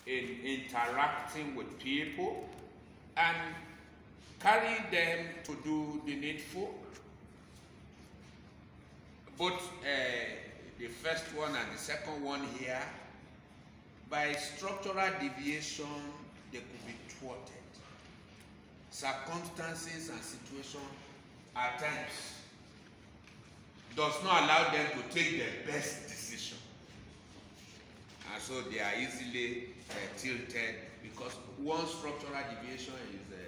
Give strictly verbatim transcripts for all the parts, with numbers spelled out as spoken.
in interacting with people and carry them to do the needful. Both uh, the first one and the second one here, by structural deviation, they could be thwarted. Circumstances and situations at times does not allow them to take the best decision. And so they are easily uh, tilted because one structural deviation is uh,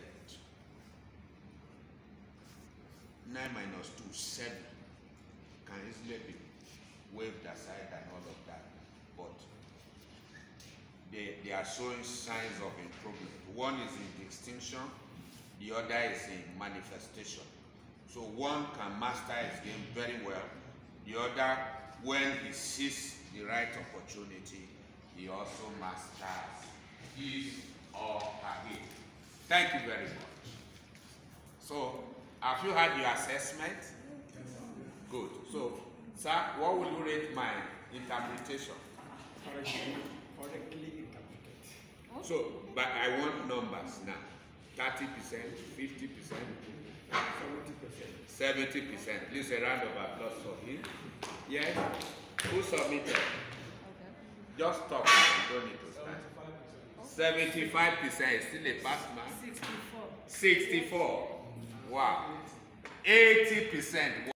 nine minus two, seven. Can easily be waved aside and all of that. But they, they are showing signs of improvement. One is in extinction, the other is in manifestation. So one can master his game very well. The other, when he sees the right opportunity, he also masters his or her game. Thank you very much. So, have you had your assessment? Good. So, sir, what will you rate my interpretation? Correctly, correctly interpreted. So, but I want numbers now. thirty percent, fifty percent, seventy percent. seventy percent. Please a round of applause for him. Yes? Who submitted? Okay. Just stop. You don't need to start. seventy-five percent is still a pass mark. sixty-four. sixty-four. Wow. eighty percent.